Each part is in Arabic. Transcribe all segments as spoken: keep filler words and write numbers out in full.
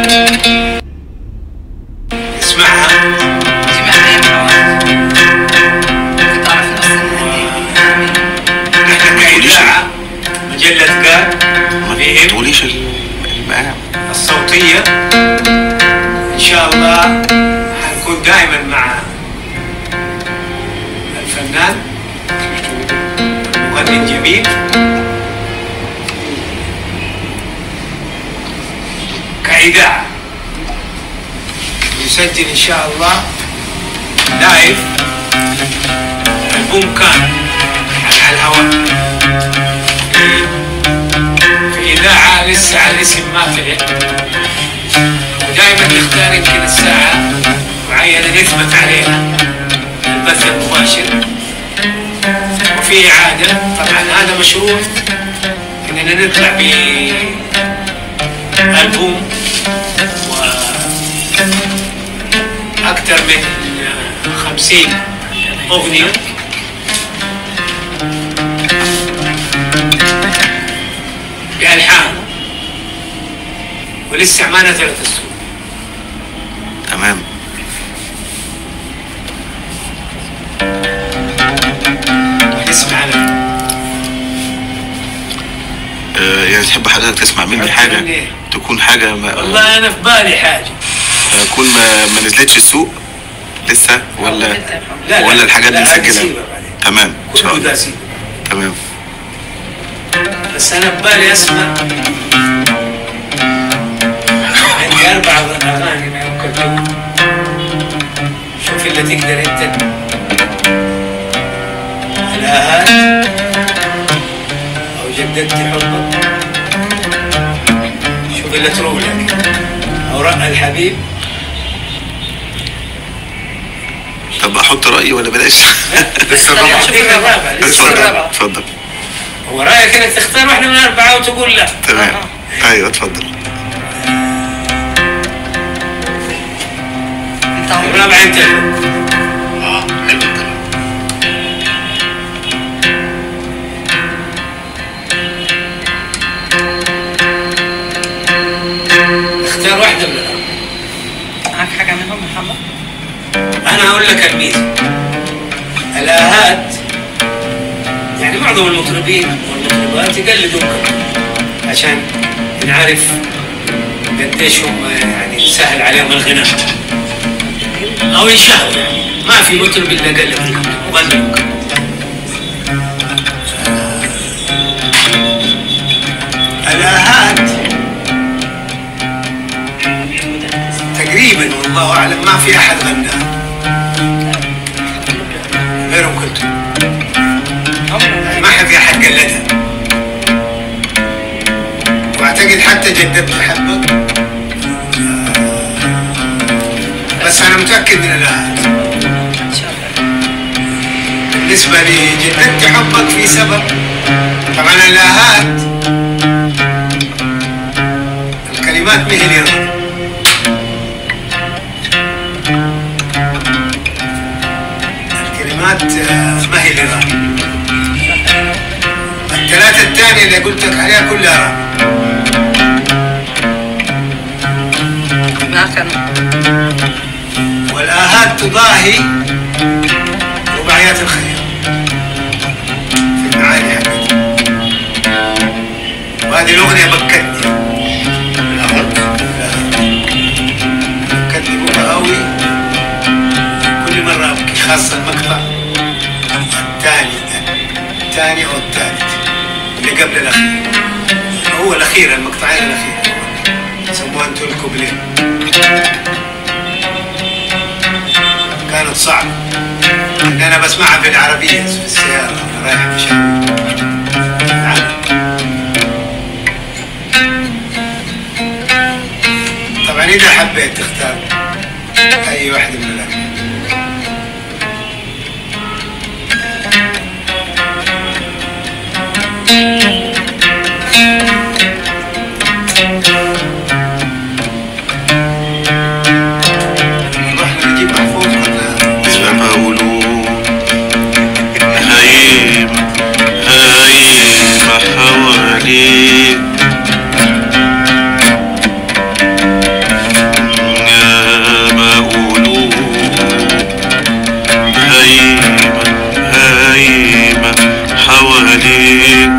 اسمعها. سمعنا يا مروان. كنت أعرف نص الهندي. نحن كإذاعة مجلة قال ما تقوليش المقام الصوتية إن شاء الله حنكون دائما مع الفنان المغني الجميل كإذاعة، يسجل إن شاء الله لايف ألبوم كامل على الهواء في إذاعة لسه على الاسم ما طلع، ودائما نختار يمكن الساعة معينة نثبت عليها البث المباشر، وفي إعادة. طبعا هذا مشروع إننا نطلع بألبوم وأكثر من خمسين أغنية بألحان، ولسه ما نزلت السوق. تمام. اسمع لك. آه يعني تحب حضرتك تسمع مني حاجة تكون حاجة ما والله أنا في بالي حاجة تكون ما, ما نزلتش السوق لسه ولا لا لا ولا الحاجات دي نسجلها؟ تمام إن شاء الله. تمام. بس أنا في بالي أسمع عندي أربع أغاني ما يمكن. شوف اللي تقدر أنت. الآهات أو جددت حبك، شوف اللي تروح لك، أو رأى الحبيب. طب احط رايي ولا بلاش؟ لسه الرابعه. لسه الرابعه. اتفضل. هو رايك انك تختار واحده من الاربعه وتقول لا. تمام. ايوه اتفضل. الرابعه انت. اه حلو. اختار واحده من الاربعه. معك حاجه منهم محمد؟ أنا أقول لك الميزة. الآهات يعني معظم المطربين والمطربات يقلدوا عشان نعرف قديش هم يعني سهل عليهم الغناء أو ينشهروا. يعني ما في مطرب إلا قلد مغني. الآهات تقريبا والله أعلم ما في أحد غناها غيرهم كلهم. ما في أحد قلدها، وأعتقد حتى جددت حبك. بس أنا متأكد من الآهات. بالنسبة لي جددت حبك في سبب. طبعا الآهات الكلمات مهلي رضا، الكلمات ما هي لغة. الثلاثة الثانية اللي قلت لك عليها كلها لكن والآهات تضاهي رباعيات الخيال في المعاني حقتها. وهذه الأغنية بكتني. بكتني بكى قوي، كل مرة أبكي، خاصة المقطع الثاني الثاني أو الثالث اللي قبل الأخير. هو الأخير، المقطعين الأخير يسموها أنتو الكوبلين. كانت صعبة إن أنا بسمعها بالعربية في السيارة وأنا رايح مشاوير. طبعا إذا حبيت تختار أي واحدة من الأغاني. عليك.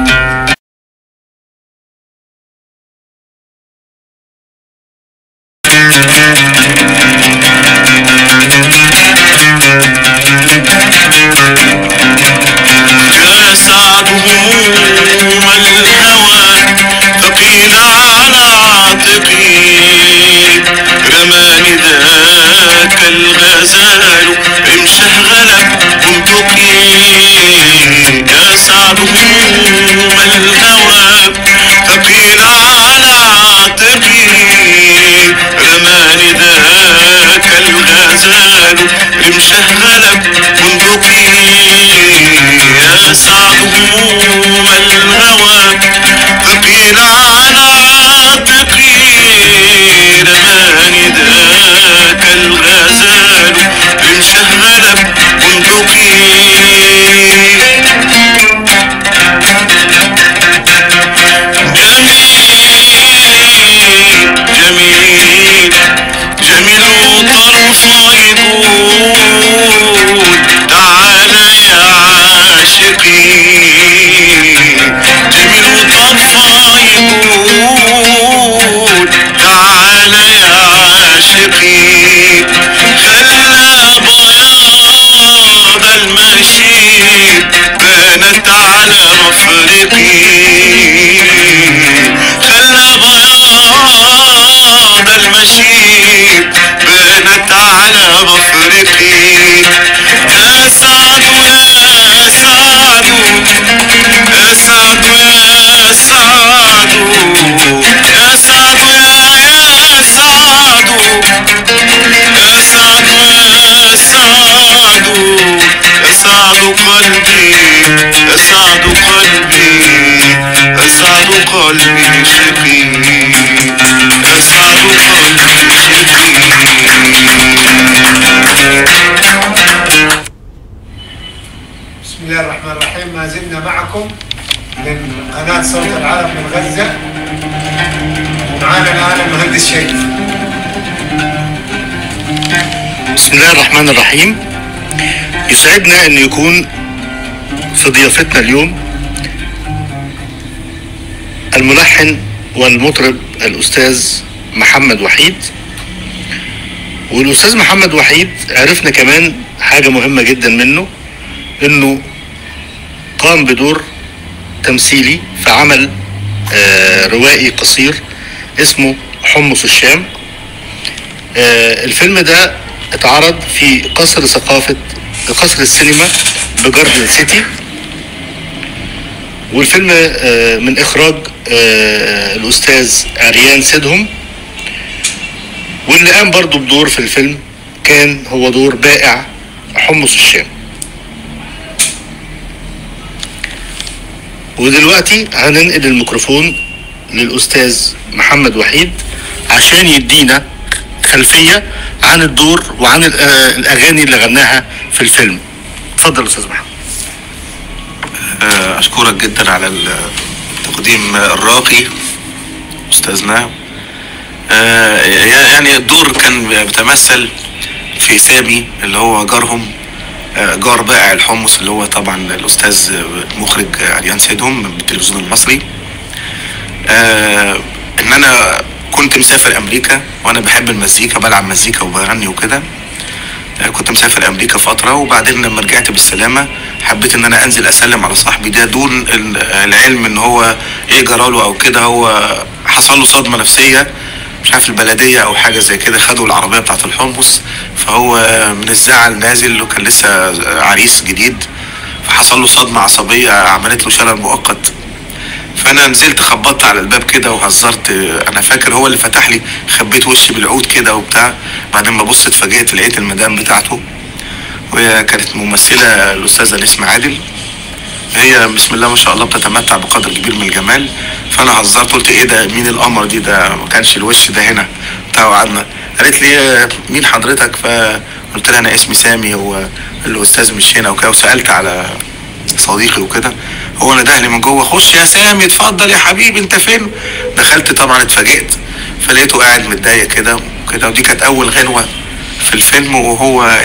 يا سعد هموم الهوى ثقيل على عاتقي، رماني ذاك الغزال مشغلة بندقي. يا سعد هموم الهوى ثقيل على عاتقي، رماني ذاك الغزال مشغلة بندقي. يا سعد هموم الهوى ثقيل على عاتقي، رماني ذاك الغزال مشغلة بندقي. جميل جميل وطرفه يقول تعالى يا عاشقي. جميل وطرفه يقول تعالى يا عاشقي. خلى بياض المشيب بانت على مفرقي. خلى بياض المشيب بانت على مفرقي. يا سعد يا سعد يا سعد يا سعد يا سعد يا يا سعد يا سعد يا سعد يا سعد قلبي يا سعد قلبي يا سعد قلبي شقي. يا سعد قلبي شقي. بسم الله الرحمن الرحيم. ما زلنا معكم من قناة صوت العرب من غزة، ومعانا الآن المهندس شريف. بسم الله الرحمن الرحيم. يسعدنا أن يكون في ضيافتنا اليوم الملحن والمطرب الأستاذ محمد وحيد. والأستاذ محمد وحيد عرفنا كمان حاجة مهمة جدا منه، إنه قام بدور تمثيلي في عمل آه روائي قصير اسمه حمص الشام. آه الفيلم ده اتعرض في قصر ثقافة قصر السينما بجاردن سيتي، والفيلم آه من إخراج آه الأستاذ عريان سيدهم. واللي قام برضو بدور في الفيلم كان هو دور بائع حمص الشام. ودلوقتي هننقل الميكروفون للأستاذ محمد وحيد عشان يدينا خلفية عن الدور وعن الأغاني اللي غناها في الفيلم. اتفضل أستاذ محمد. أشكرك جدا على التقديم الراقي أستاذنا. يعني الدور كان بيتمثل في سامي اللي هو جارهم، جار بائع الحمص اللي هو طبعا الأستاذ مخرج عريان سيدهم من التلفزيون المصري. إن أنا كنت مسافر أمريكا وأنا بحب المزيكا، بلعب مزيكا وبغني وكده. كنت مسافر أمريكا فترة، وبعدين لما رجعت بالسلامة حبيت إن أنا أنزل أسلم على صاحبي ده دون العلم إن هو إيه جراله أو كده. هو حصل له صدمة نفسية، مش عارف البلدية أو حاجة زي كده، خدوا العربية بتاعت الحمص، فهو من الزعل نازل وكان لسه عريس جديد، فحصل له صدمة عصبية عملت له شلل مؤقت. فأنا نزلت خبطت على الباب كده وهزرت، أنا فاكر هو اللي فتح لي، خبيت وشي بالعود كده وبتاع. بعدين ما بصت اتفاجئت لقيت المدام بتاعته، وهي كانت ممثلة الأستاذة نسمة عادل. هي بسم الله ما شاء الله بتتمتع بقدر كبير من الجمال. فانا هزرت قلت ايه ده، مين القمر دي، ده ما كانش الوش ده هنا بتاع. وقعدنا قالت لي مين حضرتك، فقلت لها انا اسمي سامي، هو الاستاذ مش هنا وكده. وسالت على صديقي وكده، هو انا دهلي من جوه، خش يا سامي اتفضل يا حبيبي انت فين. دخلت طبعا اتفاجئت، فلقيته قاعد متضايق كده وكده. ودي كانت اول غنوه في الفيلم. وهو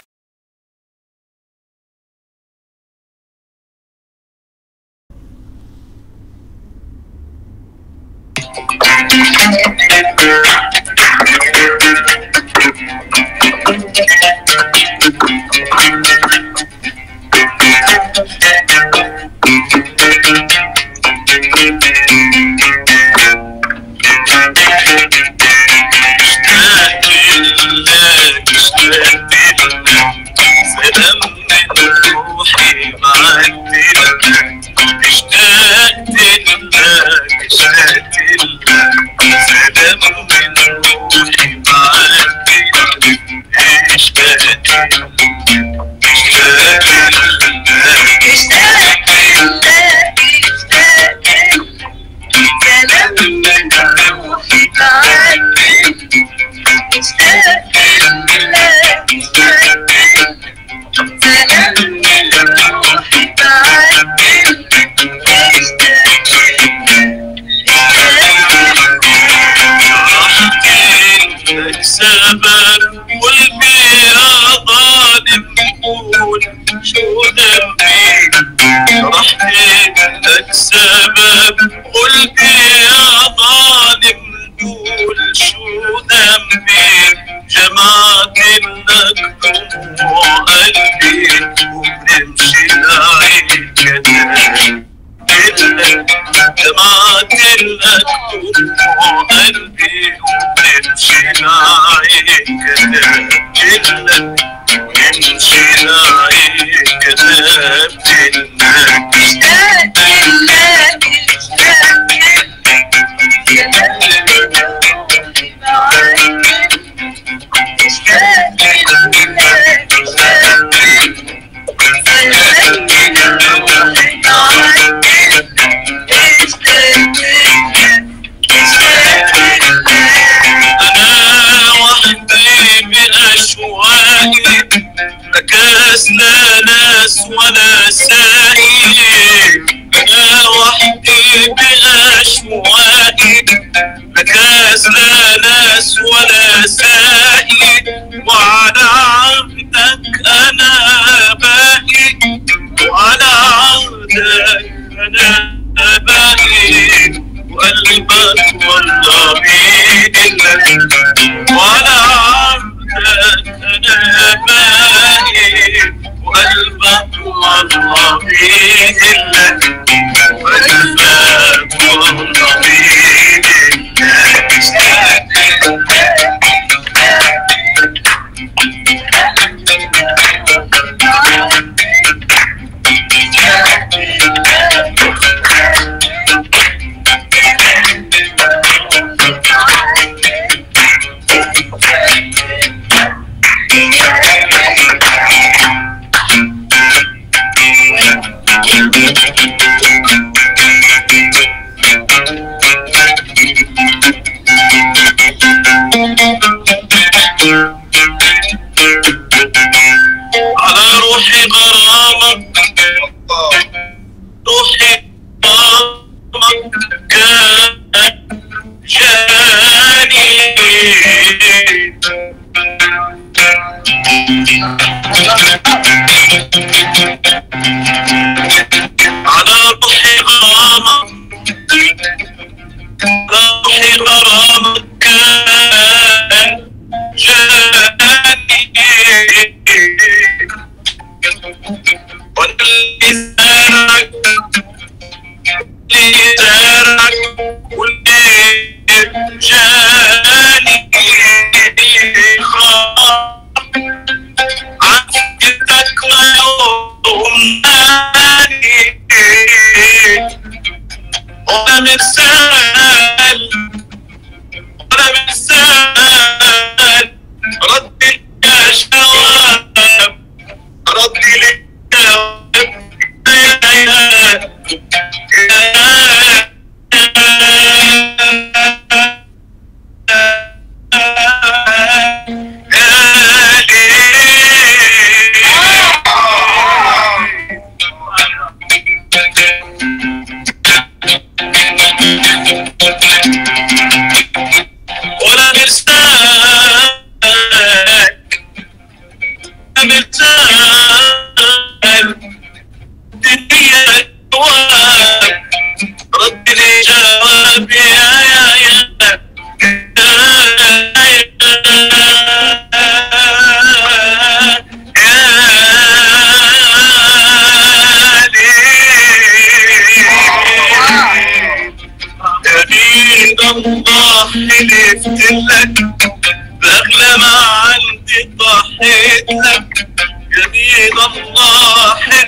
Thank you.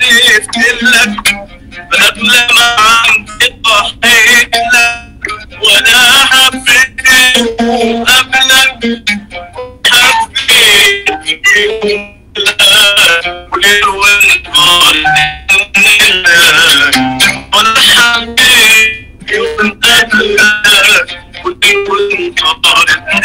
حلفت لك قبل ما عندي ضحيت لك وانا حبيت قبلك حبيت لك وليل ونهار وانا حبيت من قبلك وليل ونهار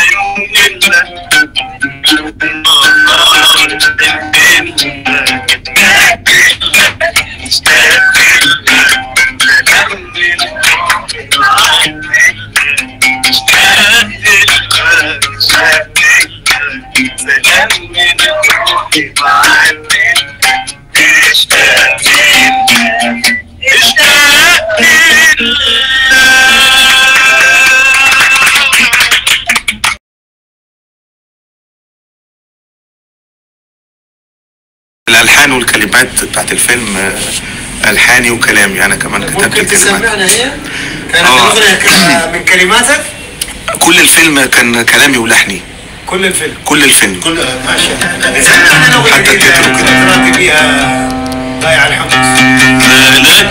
الالحان والكلمات بتاعت الفيلم آه، الحاني وكلامي انا كمان كتبت ممكن الكلمات. تسمعنا هي؟ كانت آه. الأغنية من كلماتك؟ كل الفيلم كان كلامي ولحني. كل الفيلم؟ كل الفيلم كل ما شاء الله. سمعنا الأغنية حتى التتر وكده. تراضي بيها ضايع الحمص. مالك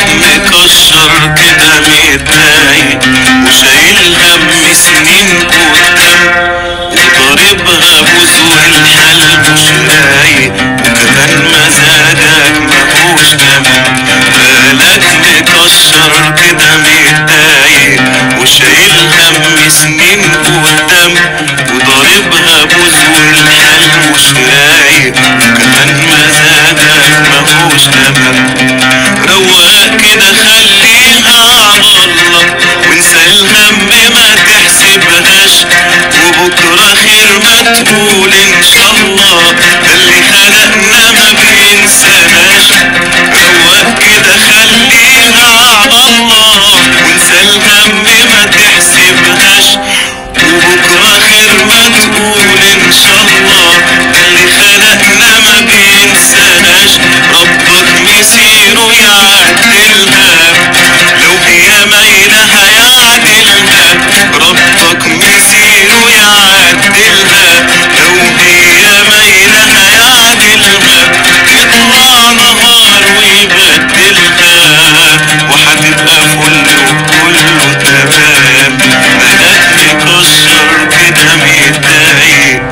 مكشر كده متضايق وشايل هم سنين قدام وضاربها بوز والحال مش رايق وكمان مزاجك مفهوش كمان. مالك مكشر كده متضايق وشايل هم سنين قدام وضاربها بوز والحال مش رايق وكمان مزاجك مفهوش كمان. رواق كده خليها على الله وانسى الهم ما تحسبهاش وبكرة خير ما تقول ان شاء الله ده اللي خلقنا ما بينساهاش. رواق كده خليها على الله وانسى الهم ما تحسبهاش وبكرة خير ما تقول ان شاء الله ده اللي خلقنا ما بينساهاش. ربك مسيره يعدلها لو هي مايلة هيعدلها. ربك مسيره يعدلها لو هي مايلة هيعدلها. يطلع نهار ويبدلها وهتبقى كله كله تمام. مالك مكشر كده متضايق.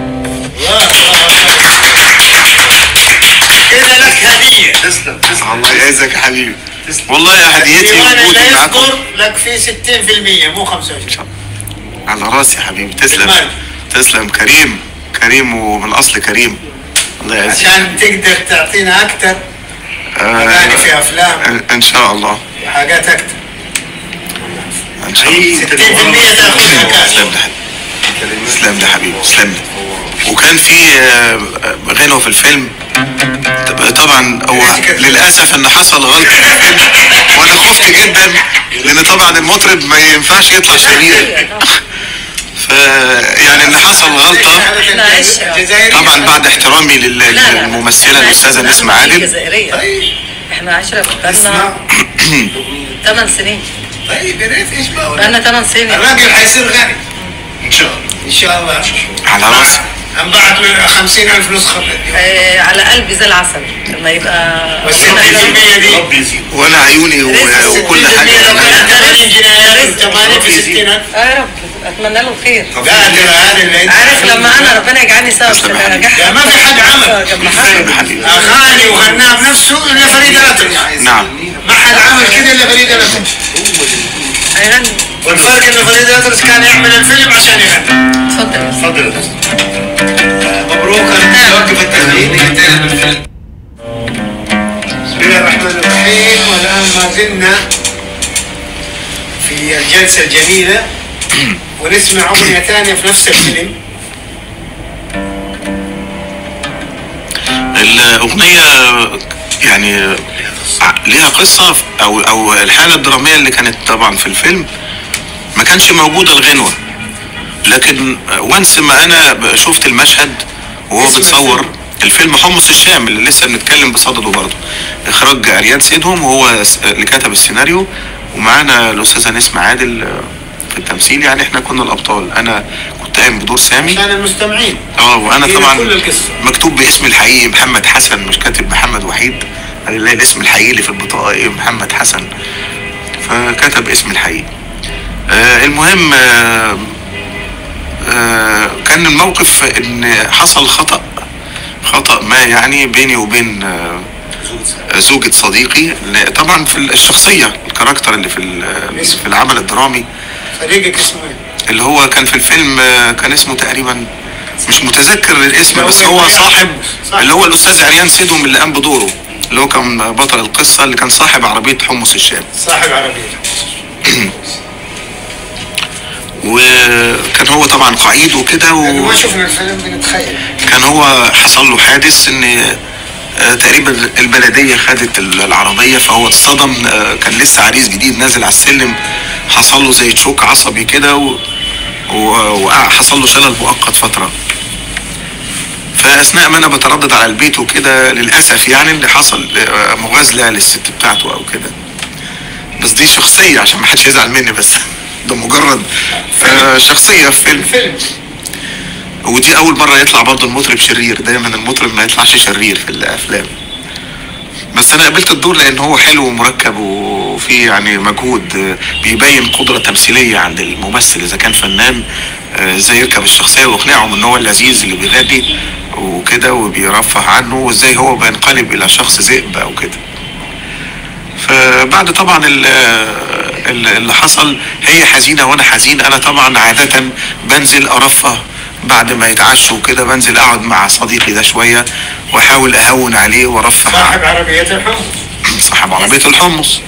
كده لك هدية. تسلم تسلم. الله يعزك يا حبيبي. والله يا هديتي الديوان وجودي اللي معاكم يذكر لك فيه ستين بالمية مو خمسة وعشرين. على راسي يا حبيبي. تسلم بالمال. تسلم. كريم كريم ومن اصل كريم. الله يعزك. عشان تقدر تعطينا أكتر أغاني في أفلام آه ان شاء الله وحاجات أكتر. ان شاء الله. ستين بالمية تاخذ كاش. تسلم لي حبيبي. تسلم لي حبيبي. تسلم لي. وكان في آه، غنوة في الفيلم. طب- طبعا هو للاسف ان حصل غلطه في الفيلم وانا خفت جدا لان طبعا المطرب ما ينفعش يطلع شرير. ف يعني ان حصل غلطه احنا عشرة. طبعا بعد احترامي لل- لا، لا. للممثله إحنا الاستاذه عشرة نسمة في عادل. الجزائرية. طيب احنا عشرة اسمع. بقالنا ثمان سنين. طيب يا ريت ايش بقول. بقالنا ثمان سنين. الراجل حيصير غني ان شاء الله. ان شاء الله. على راسي. انبعت له خمسين ألف نسخة من اليوم. آه، على قلبي زي العسل لما يبقى والستين بالمية دي ربي يزيد. وانا عيوني و- وكل حاجه. ثمانين جنيهات وثمانين في ستينات. اه يا رب اتمنى له الخير. قادر هذا اللي انت عارف لما انا ربنا يجعلني سبب في تسلم يا نجاح يا ما في حد عمل. جنب تسلم يا حد. حبيبي. اغاني وغناها بنفسه الا فريد الأطرش. نعم. ما حد عمل كده الا فريد الأطرش. هيغني. والفرق انه فريد الأطرش كان يعمل الفيلم عشان يغني. اتفضل. اتفضل يا استاذ. مبروك توقف التسجيل انتهى بالفيلم. بسم الله الرحمن الرحيم. والان ما زلنا في الجلسة الجميلة ونسمع أغنية ثانية في نفس الفيلم. الأغنية يعني ليها قصة أو أو الحالة الدرامية اللي كانت طبعا في الفيلم ما كانش موجودة الغنوة، لكن وانس ما أنا شفت المشهد وهو بتصور الفيلم حمص الشام اللي لسه بنتكلم بصدده برضه، إخراج عريان سيدهم وهو اللي كتب السيناريو، ومعانا الأستاذة نسمة عادل في التمثيل. يعني احنا كنا الأبطال، أنا كنت قايم بدور سامي عشان المستمعين. اه وانا هي طبعا كل القصة. مكتوب باسمي الحقيقي محمد حسن، مش كاتب محمد وحيد، قال لي الاسم الحقيقي اللي في البطاقه ايه؟ محمد حسن. فكتب اسم الحقيقي. آه المهم آه آه كان الموقف ان حصل خطأ خطأ ما يعني بيني وبين آه زوجة صديقي. طبعا في الشخصية الكاركتر اللي في في العمل الدرامي. صديقك اسمه ايه؟ اللي هو كان في الفيلم كان اسمه تقريبا مش متذكر الاسم، بس هو صاحب اللي هو الاستاذ عريان سيدهم اللي قام بدوره، اللي هو كان بطل القصة، اللي كان صاحب عربية حمص الشام. صاحب عربية. وكان هو طبعا قعيد وكده و... ما شفنا الفيلم بنتخيل. كان هو حصل له حادث ان تقريبا البلدية خدت العربية، فهو اتصدم. كان لسه عريس جديد نازل على السلم، حصل له زي تشوك عصبي كده وحصل له شلل مؤقت فترة. فأثناء ما أنا بتردد على البيت وكده للأسف يعني اللي حصل مغازلة للست بتاعته أو كده. بس دي شخصية عشان ما حدش يزعل مني، بس ده مجرد شخصية في فيلم. ودي اول مرة يطلع برضه المطرب شرير، دايما المطرب ما يطلعش شرير في الافلام. بس انا قبلت الدور لان هو حلو ومركب وفيه يعني مجهود بيبين قدرة تمثيلية عند الممثل اذا كان فنان، ازاي يركب الشخصية ويقنعهم ان هو اللذيذ اللي بيغني وكده وبيرفه عنه، وازاي هو بينقلب الى شخص ذئب او كده. فبعد طبعا اللي حصل هي حزينة وانا حزين. انا طبعا عادة بنزل ارفه بعد ما يتعشوا كده، بنزل اقعد مع صديقي ده شوية واحاول اهون عليه وارفه. صاحب عربية الحمص. صاحب عربية الحمص.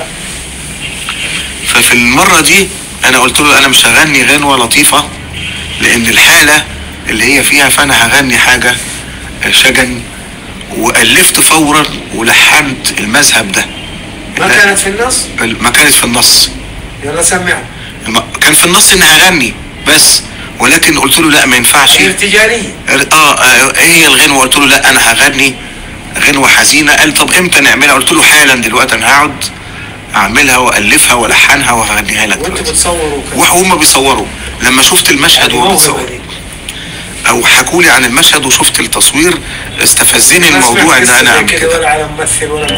ففي المرة دي انا قلت له انا مش هغني غنوة لطيفة لان الحالة اللي هي فيها، فانا هغني حاجة شجن. والفت فورا ولحنت المذهب ده. ما كانت في النص؟ ما كانت في النص. يلا سمع. كان في النص اني هغني بس، ولكن قلت له لا ما ينفعش. هي ارتجالية. اه ايه هي الغنوة؟ قلت له لا انا هغني غنوة حزينة. قال طب امتى نعملها؟ قلت له حالا دلوقتي انا هقعد اعملها والفها والحنها وهغنيها لك. وانتوا بتصوروا كده؟ وهم بيصوروا. لما شفت المشهد وهو بيصور او حكوا لي عن المشهد وشفت التصوير استفزني الموضوع ان انا اعمل كده. ولا على ممثل ولا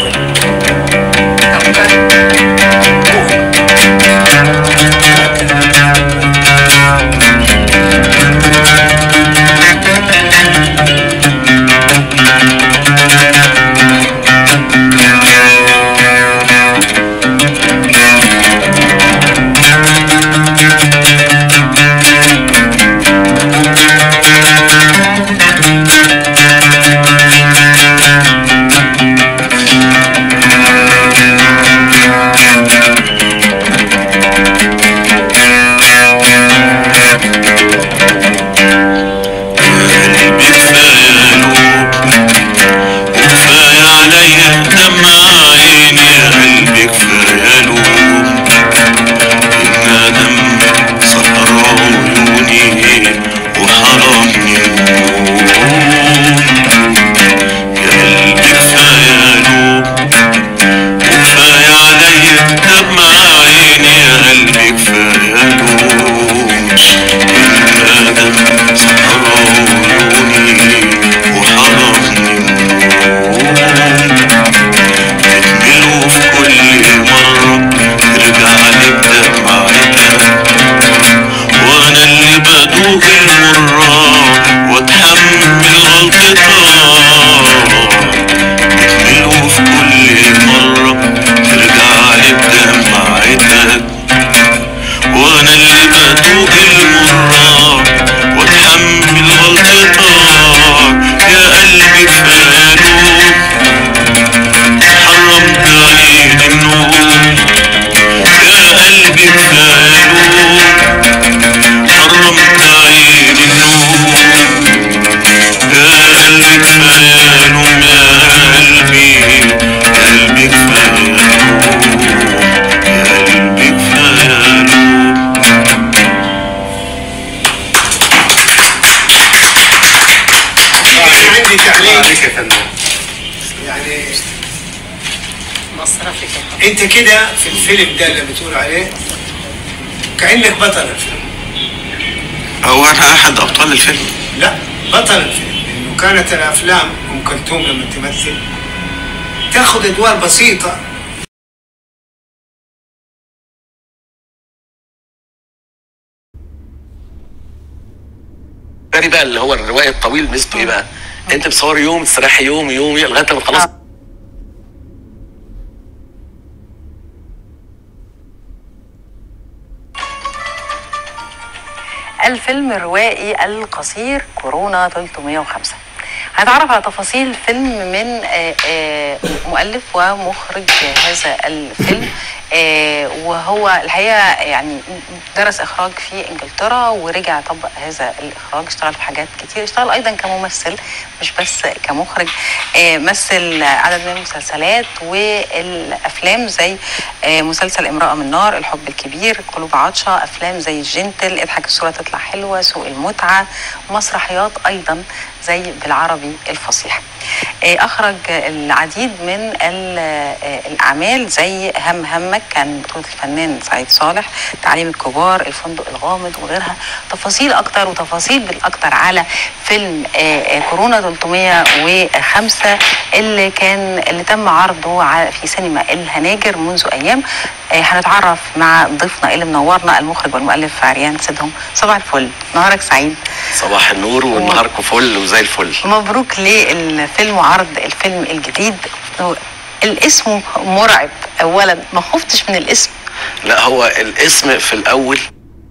انت كده في الفيلم ده اللي بتقول عليه كأنك بطل الفيلم. هو انا احد ابطال الفيلم؟ لا بطل الفيلم، لانه كانت الافلام ام كلثوم لما تمثل تاخد ادوار بسيطه. تاني بقى اللي هو الروايه الطويل ميزته ايه بقى؟ انت بتصور يوم تستريحي يوم يوم لغايه لما تخلص. آه. الفيلم الروائي القصير كورونا ثلاثمائة وخمسة. هنتعرف على تفاصيل فيلم من مؤلف ومخرج هذا الفيلم، وهو الحقيقه يعني درس اخراج في انجلترا ورجع طبق هذا الاخراج، اشتغل في حاجات كتير، اشتغل ايضا كممثل مش بس كمخرج، مثل عدد من المسلسلات والافلام زي مسلسل امرأة من نار، الحب الكبير، قلوب عطشة، افلام زي الجنتل، اضحك الصورة تطلع حلوة، سوق المتعة، مسرحيات ايضا زي بالعربي الفصيح. اخرج العديد من الاعمال زي هم همك كان بطولة الفنان سعيد صالح، تعليم الكبار، الفندق الغامض وغيرها. تفاصيل اكتر وتفاصيل بالاكتر على فيلم كورونا ثلاثمائة وخمسة اللي كان اللي تم عرضه في سينما الهناجر منذ ايام. هنتعرف مع ضيفنا اللي منورنا المخرج والمؤلف عريان سيدهم. صباح الفل، نهارك سعيد. صباح النور ونهاركم فل وزي الفل. مبروك للفيلم وعرض الفيلم الجديد. الاسم مرعب اولا، ما خفتش من الاسم؟ لا، هو الاسم في الاول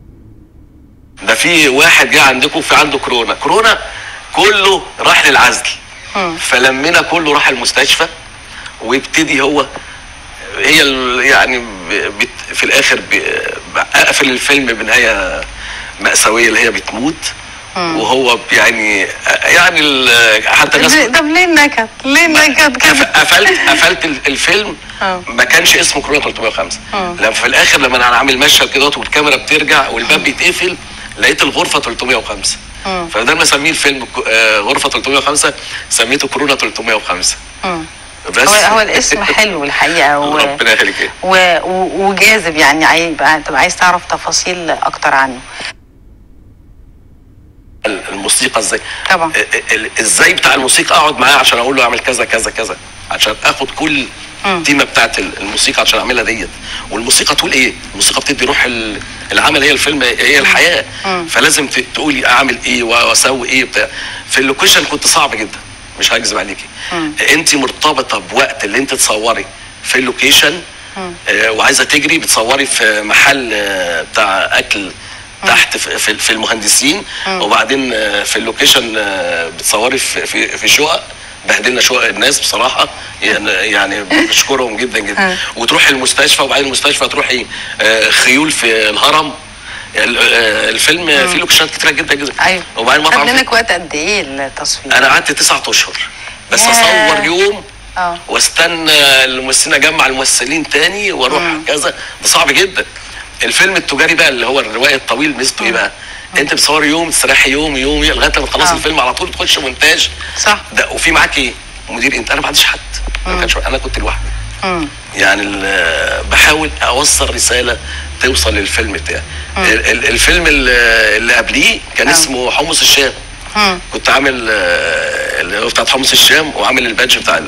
ده في واحد جه عندكم في عنده كورونا، كورونا كله راح للعزل، فلمنا كله راح المستشفى، ويبتدي هو هي يعني في الاخر اقفل الفيلم بنهايه مأساويه اللي هي بتموت، وهو يعني يعني حتى الناس. طب ليه النكد؟ ليه النكد كده؟ قفلت قفلت الفيلم ما كانش اسمه كورونا ثلاثمائة وخمسة، لما في الاخر لما انا عامل مشهد كده والكاميرا بترجع والباب بيتقفل لقيت الغرفه ثلاثمائة وخمسة، فده ما اسميه الفيلم غرفه ثلاثمائة وخمسة، سميته كورونا ثلاثمائة وخمسة. بس هو هو الاسم حلو الحقيقه و... ربنا يخليك و... وجاذب، يعني عايز تبقى عايز تعرف تفاصيل اكتر عنه. الموسيقى ازاي طبعا ازاي بتاع الموسيقى اقعد معاه عشان اقول له اعمل كذا كذا كذا، عشان اخد كل التيمه بتاعت الموسيقى عشان اعملها ديت. والموسيقى تقول ايه؟ الموسيقى بتدي روح العمل، هي الفيلم هي الحياه، فلازم تقولي اعمل ايه واسوي ايه بتاع. في اللوكيشن كنت صعب جدا، مش هكذب عليكي، انت مرتبطه بوقت اللي انت تصوري في اللوكيشن، آه وعايزه تجري بتصوري في محل آه بتاع اكل تحت في, في المهندسين، وبعدين آه في اللوكيشن آه بتصوري في في, في شقق، بهدلنا شقق الناس بصراحه، يعني بشكرهم جدا جدا. وتروحي المستشفى، وبعدين المستشفى تروحي آه خيول في الهرم. الفيلم مم. فيه لوكيشنات كتيره جدا جدا. ايوه. وبعدين مطعم. خد منك وقت قد ايه التصوير؟ انا قعدت تسعة اشهر بس اصور يوم اه واستنى الممثلين، اجمع الممثلين تاني واروح كذا، ده صعب جدا. الفيلم التجاري بقى اللي هو الروائي الطويل ميزته ايه بقى؟ انت بتصور يوم تستريحي يوم يوم لغايه لما تخلص الفيلم على طول تخش مونتاج. صح. ده وفي معاكي مدير انت، انا ما عنديش حد، ما كانش، انا كنت لوحدي. يعني بحاول اوصل رساله توصل للفيلم بتاعي. الفيلم اللي قبليه كان أوه. اسمه حمص الشام. مم. كنت عامل اللي هو بتاعت حمص الشام، وعامل البادج بتاع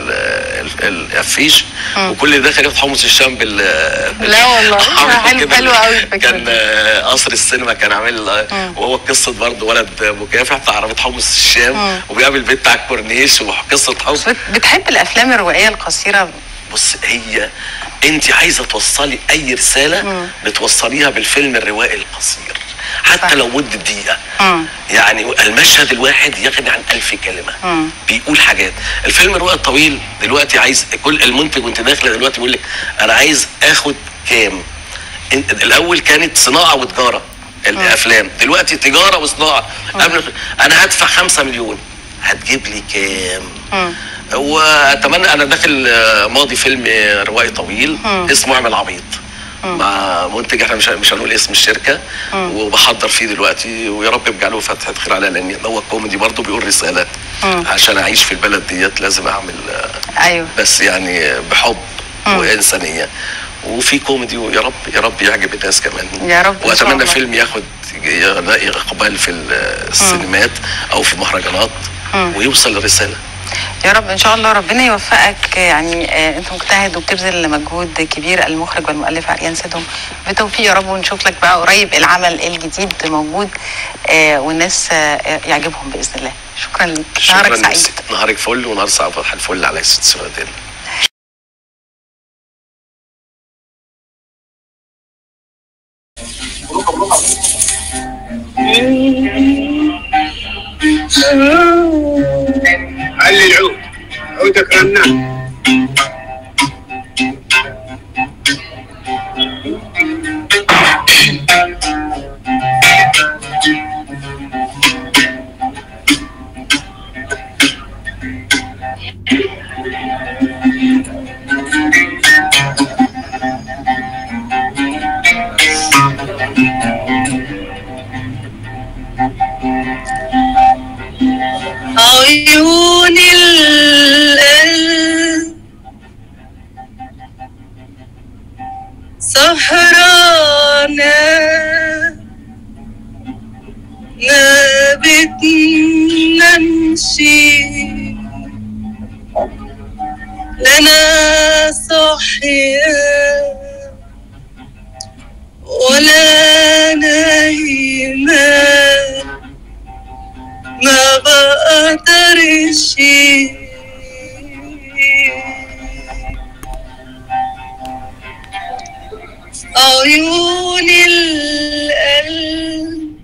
الافيش، وكل اللي داخل ياخد حمص الشام بال لا والله حلو حلو قوي. كان قصر السينما كان عامل، وهو قصه برضه ولد مكافح بتاع عربيه حمص الشام، مم. وبيقابل بنت على الكورنيش، وقصه حب. بتحب الافلام الروائيه القصيره؟ بص، هي انت عايزه توصلي اي رساله مم. بتوصليها بالفيلم الروائي القصير، حتى صح. لو مده دقيقه. مم. يعني المشهد الواحد يغني عن ألف كلمه. مم. بيقول حاجات. الفيلم الروائي الطويل دلوقتي عايز كل المنتج وانت داخله دلوقتي بيقول لك انا عايز اخد كام. الاول كانت صناعه وتجاره الافلام، دلوقتي تجاره وصناعه. قبل انا هدفع خمسة مليون، هتجيب لي كام؟ مم. واتمنى، انا داخل ماضي فيلم روائي طويل مم. اسمه اعمل عبيط، مم. مع منتج احنا مش مش هنقول اسم الشركه، مم. وبحضر فيه دلوقتي، ويا رب يرجع له فتحه خير عليا، لان هو كوميدي برضه بيقول رساله. مم. عشان اعيش في البلد ديت لازم اعمل ايوه بس يعني بحب مم. وانسانيه، وفي كوميدي، ويا رب يا رب يعجب الناس كمان يا رب. واتمنى فيلم ياخد يلاقي اقبال في السينمات او في المهرجانات، ويوصل للرساله. يا رب ان شاء الله ربنا يوفقك. يعني آه انت مجتهد وبتبذل مجهود كبير، المخرج والمؤلف عريان سيدهم، بتوفيق يا رب، ونشوف لك بقى قريب العمل الجديد موجود آه والناس آه يعجبهم باذن الله. شكرا لك، نهارك سعيد. نهارك فل ونهار صباح الفل على ست سنتين. علي العود، عودك رنان. عيون القلب سهرانة ما بتنامش، لنا صاحية ولا نايمة، ما بقدرش عيون القلب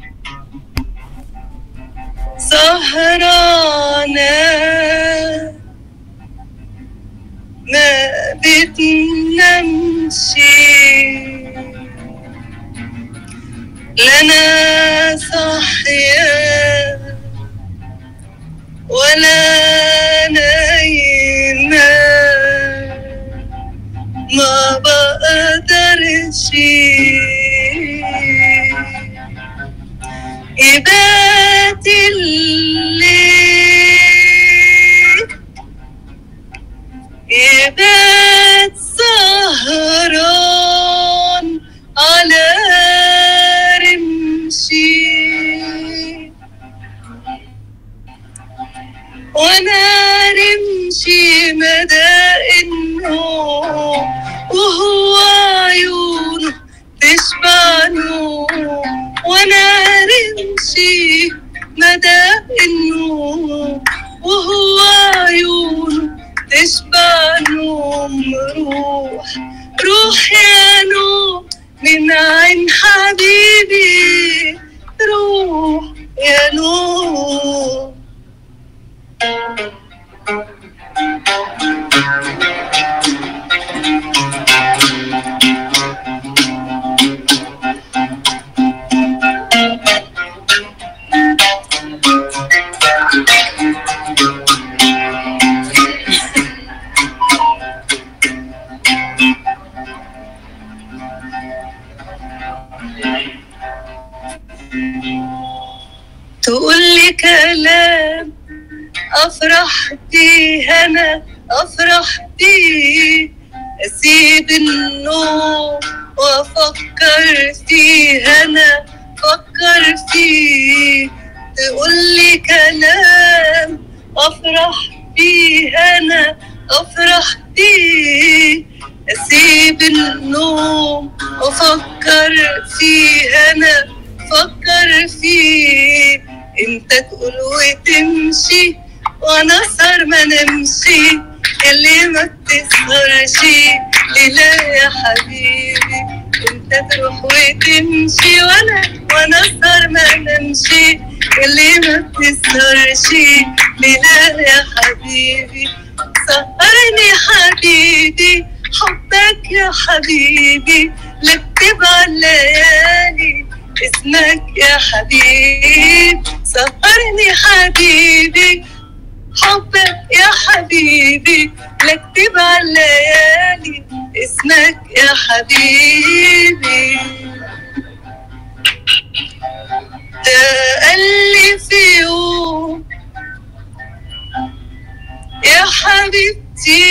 سهرانة ما بتنامش، لنا صاحية ولا نايمة، ما بقدرش يبات الليل، يبات سهران على رمشي، وانا رمشي مدى النوم، وهو عيونه تشبع نوم، وانا رمشي مدى النوم، وهو عيونه تشبع نوم. روح روح يا نوم من عين حبيبي، روح يا نوم. تقولي كلام أفرح بيه، أنا أفرح بيه، أسيب النوم وأفكر فيه، أنا أفكر فيه. تقولي كلام أفرح بيه، أنا أفرح بيه، أسيب النوم وأفكر فيه، أنا أفكر فيه. انت تقول وتمشي وانا اسهر ما نمشي، اللي ما بتسهرش لا يا حبيبي. انت تروح وتمشي وانا وانا اسهر ما نمشي، اللي ما بتسهرش لا يا حبيبي. سهرني حبيبي حبك يا حبيبي، لكتب على الليالي اسمك يا حبيب. سهرني حبيبي حبك يا حبيبي، لكتب على الليالي اسمك يا حبيبي. ده قال لي في يوم يا حبيبتي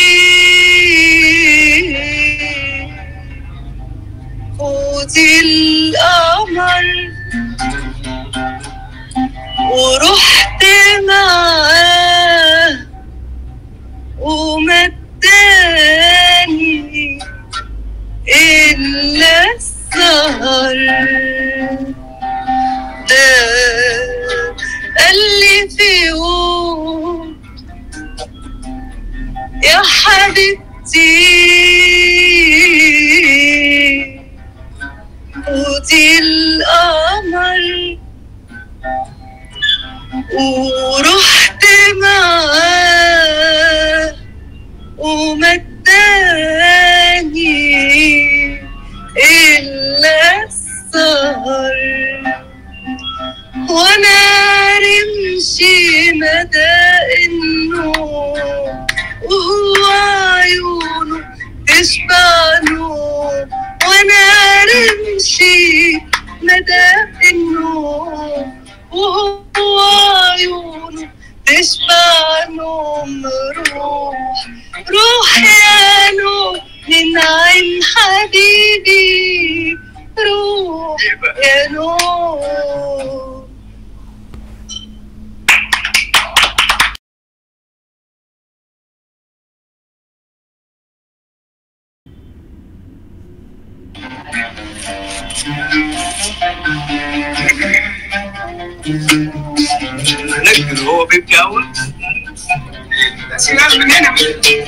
خدي القمر ورحت معاه اداني الا السهر، وانا رمشي مدى النوم وهو عيونه تشبع نوم، وانا رمشي مدى النوم وهو عيونه تشبع نوم. روح روح يا نوم من عين حبيبي، روح يا نوم. نقدر هو بيبكي اول سيبك من هنا.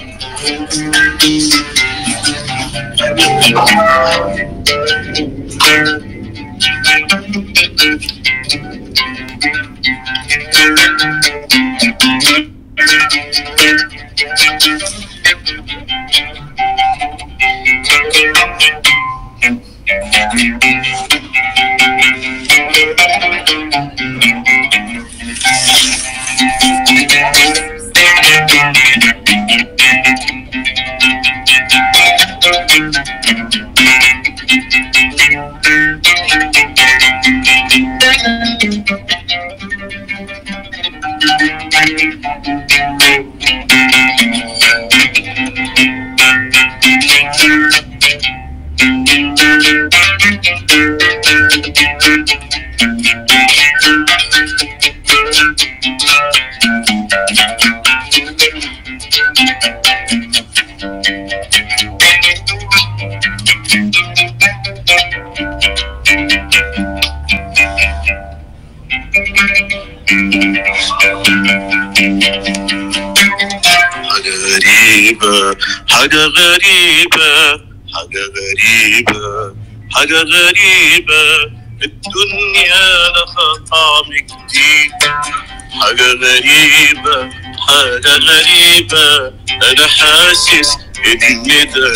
حاجة غريبة حاجة غريبة حاجة غريبة الدنيا لها طعم جديد. حاجة غريبة حاجة غريبة أنا حاسس إن ده،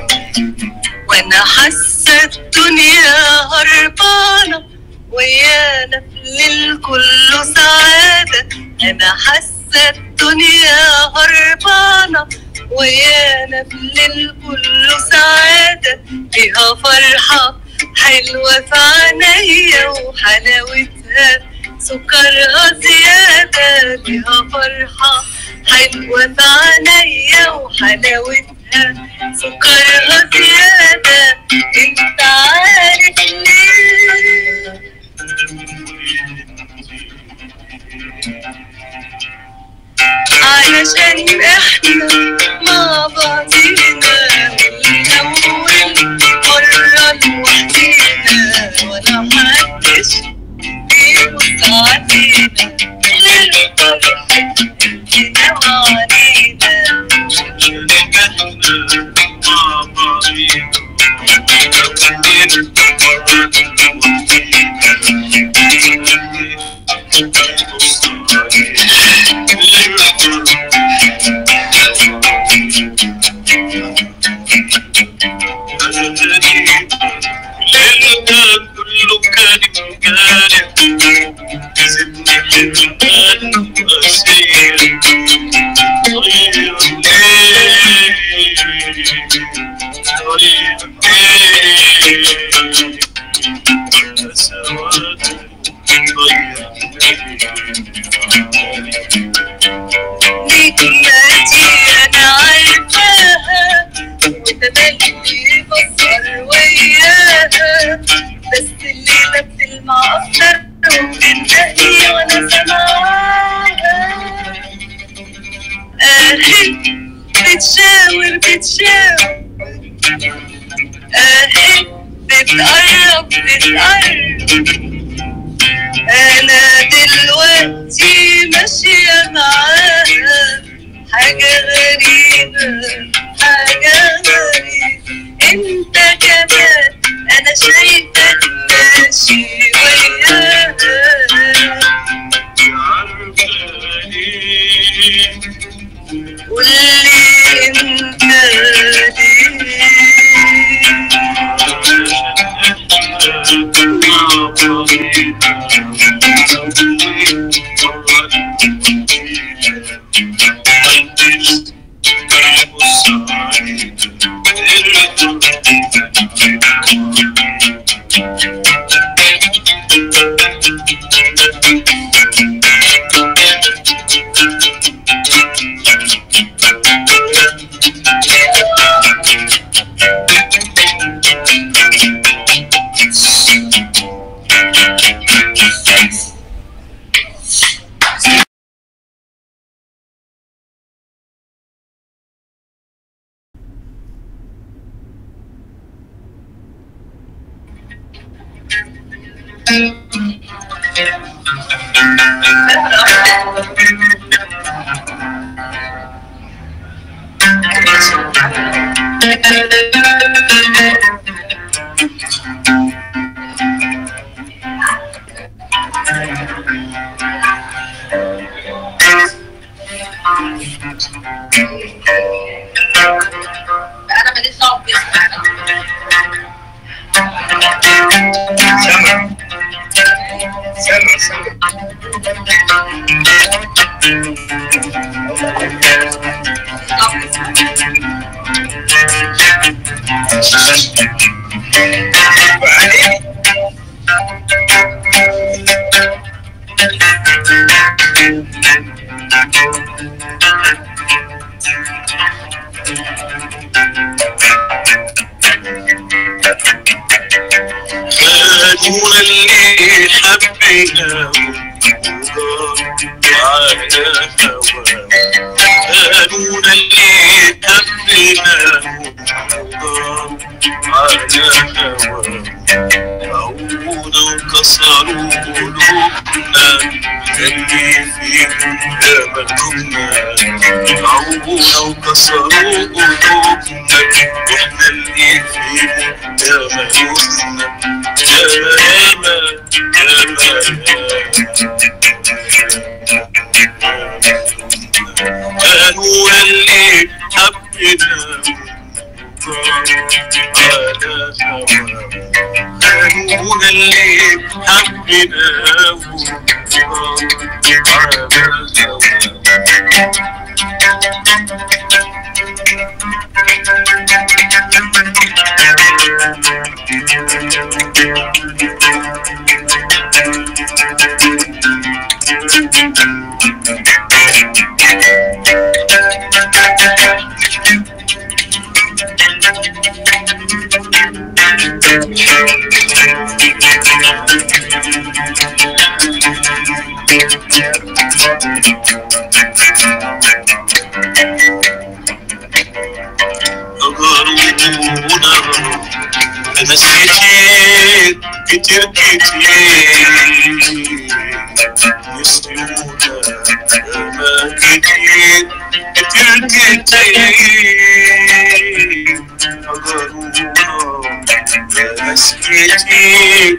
وانا حاسة الدنيا هربانة ويانا في الليل كله سعادة. انا حاسة الدنيا هربانة ويانا في الليل كله سعادة، فيها فرحة حلوة في عينيا وحلاوتها سكرها زيادة. فيها فرحة حلوة في عينيا وحلاوتها سكرها زيادة. انت عارف ليه؟ علشان احنا مع بعضينا والأول مرة لوحدينا، ولا محدش بيبص علينا غير فرحتنا وعلينا. عشان احنا مع بعضينا كله كان مجارح سيبني حرمان وأسير. طير ليه طير ليه سواد طير نجمتي أنا عارفاها وتملي بصر وياها، بس الليلة بتلمع أكتر وبتنتهي وأنا سامعاها. أهي بتشاور بتشاور، أهي بتقرب بتقرب. أنا دلوقتي ماشية معاها، حاجة غريبة حاجة غريبة. انت كمان انا شايفك ماشي وياها. قولي انت انا ماليش دعوه باسمك. سامع سامع خانونا اللي حبينا وعلى هوا، خانونا اللي حبينا وعلى هوا، عونا وكسروا قلوبنا اللي فيهم يا مكتوبنا، عونا وكسروا قلوبنا واحنا اللي فيهم يا مكتوبنا. ياما ياما كانوا اللي حبينا على هوا، كانوا اللي حبينا على هوا. أنا سكت كتير كتير يسلمونا، أنا كتير كتير كتير أغرونا، أنا سكت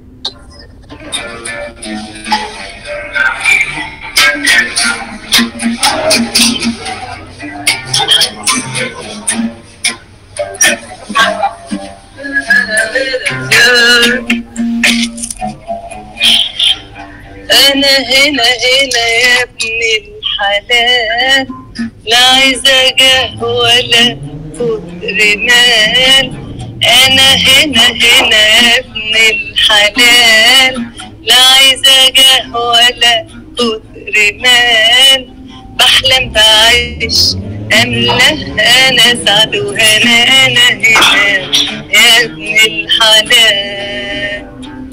أنا هنا هنا يا ابن الحلال، لا عايزة جاه ولا كتر مال. أنا هنا هنا يا ابن الحلال، لا عايزة جاه ولا كتر مال. بحلم بعيش أملة أنا سعد وهنا، أنا هنا يا ابن الحلال.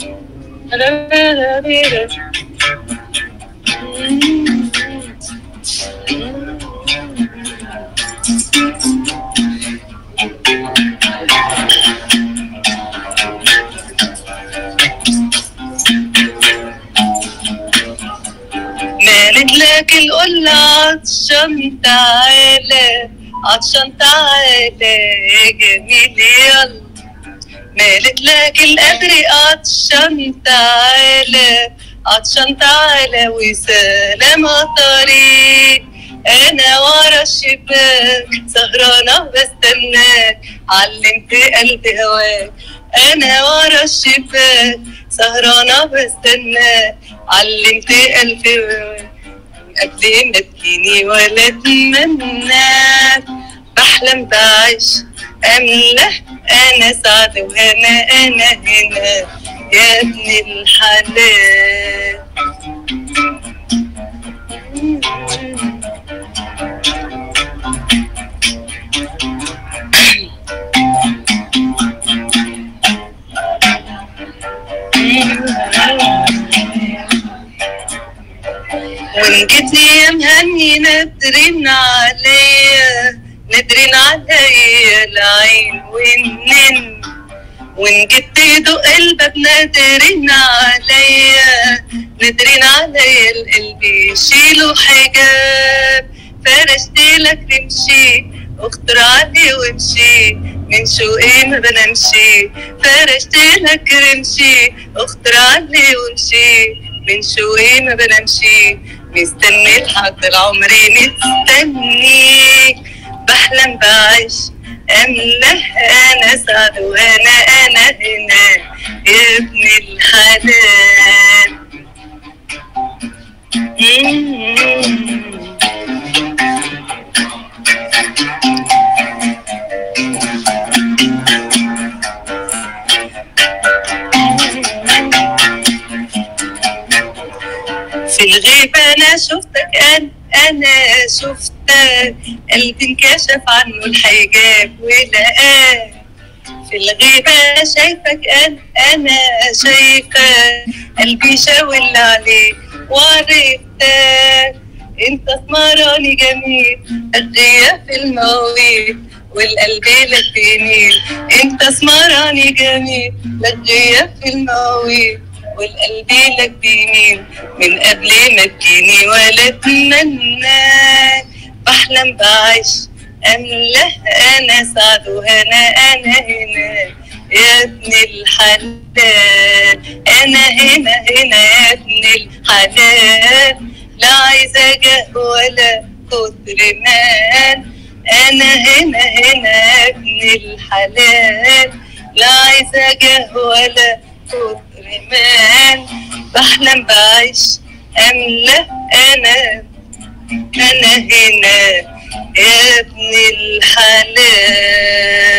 مالت لك القلة عطشان تعالى، عطشان تعالى يا جميل يلا. مالت لك القدر عطشان تعالى، عطشان تعالى وسلام طريق. انا ورا الشباك سهرانة بستناك، علمت قلبي هواك. انا ورا الشباك سهرانة بستناك، علمت قلبي هواك. قبل ما تجيني ولا اتمناك، بحلم بعيش أملة أنا سعد وهنا، أنا هنا يا ابن الحلال. وإن جيت يا مهني نادرين عليا، نادرين عليا العين والنن. وان جيت تدق الباب نادرين عليا نادرين عليا القلب يشيلوا حجاب فرشت لك رمشي اخطر علي وامشي من شوقي ما بنمشي فرشت لك رمشي اخطر علي وامشي من شوقي ما بنمشي مستني لحد العمر مستنيك بحلم بعيش أمله أنا سعد وأنا أنا هنا يا ابن الحلال. في الغيب أنا شفتك أنا أنا شفتك قلبي انكشف عنه الحجاب ولقاك في الغيبة شايفك أنا أنا شايفك قلبي شاول عليك وعرفتك أنت اسمراني جميل الغياب في المواويل والقلب لك بيميل أنت اسمراني جميل الغياب في المواويل والقلب لك بيميل من قبل ما تجيني ولا اتمناك بحلم بعيش أمله أنا سعد وهنا أنا هنا يا ابن الحلال أنا هنا هنا يا ابن الحلال لا عايزة جاه ولا كتر مال أنا هنا هنا يا ابن الحلال لا عايزة جاه ولا كتر مال بحلم بعيش أمله أنا أنا هنا يا ابن الحلال.